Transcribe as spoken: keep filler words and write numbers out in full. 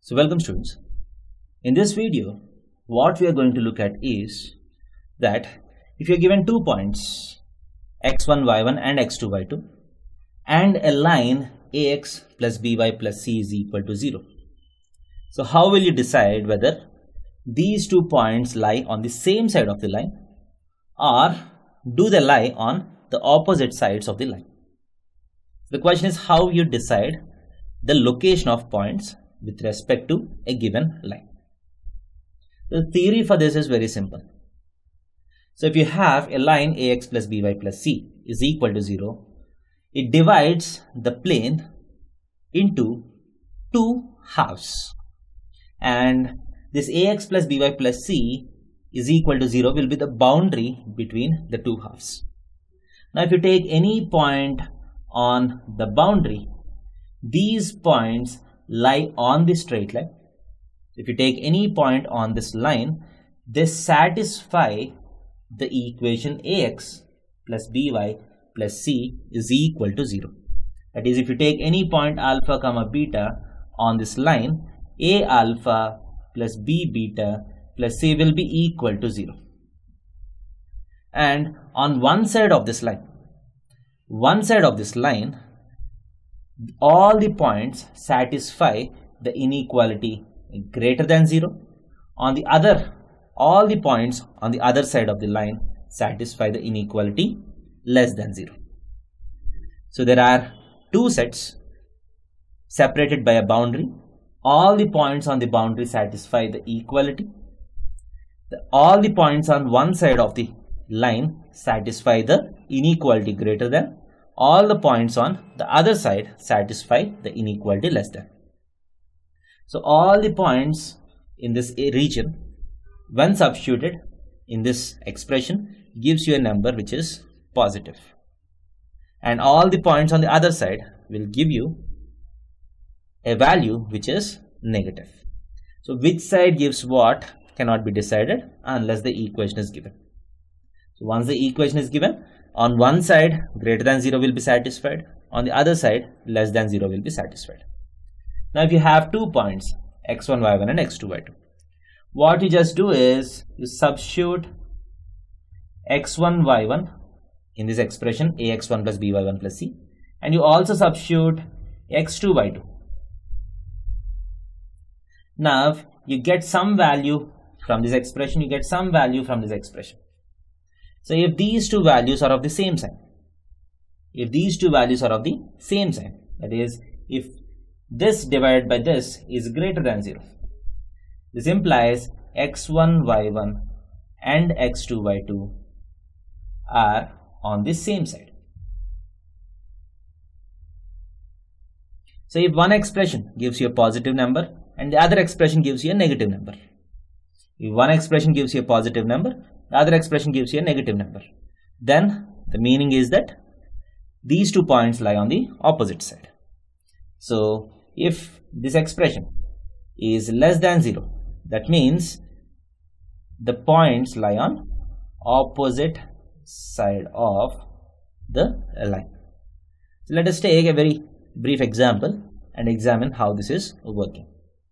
So welcome students. In this video, what we are going to look at is that if you are given two points x one, y one and x two, y two and a line ax plus by plus c is equal to zero. So how will you decide whether these two points lie on the same side of the line or do they lie on the opposite sides of the line? The question is how you decide the location of points with respect to a given line. The theory for this is very simple. So if you have a line ax plus by plus c is equal to zero, it divides the plane into two halves, and this ax plus by plus c is equal to zero will be the boundary between the two halves. Now if you take any point on the boundary, these points lie on the straight line. If you take any point on this line, they satisfy the equation ax plus by plus c is equal to zero. That is, if you take any point alpha comma beta on this line, a alpha plus b beta plus c will be equal to zero. And on one side of this line, one side of this line, all the points satisfy the inequality greater than zero. On the other, all the points on the other side of the line satisfy the inequality less than zero. So there are two sets separated by a boundary. All the points on the boundary satisfy the equality. The, all the points on one side of the line satisfy the inequality greater than. All the points on the other side satisfy the inequality less than. So all the points in this region, when substituted in this expression, gives you a number which is positive. And all the points on the other side will give you a value which is negative. So which side gives what cannot be decided unless the equation is given. So once the equation is given, on one side greater than zero will be satisfied, on the other side less than zero will be satisfied. Now if you have two points x one, y one and x two, y two, what you just do is you substitute x one, y one in this expression ax one plus by one plus c, and you also substitute x two, y two. Now you get some value from this expression, you get some value from this expression. So if these two values are of the same sign, if these two values are of the same sign, that is, if this divided by this is greater than zero, this implies x one, y one and x two, y two are on the same side. So if one expression gives you a positive number and the other expression gives you a negative number, if one expression gives you a positive number, the other expression gives you a negative number, then the meaning is that these two points lie on the opposite side. So if this expression is less than zero, that means the points lie on opposite side of the line. So let us take a very brief example and examine how this is working.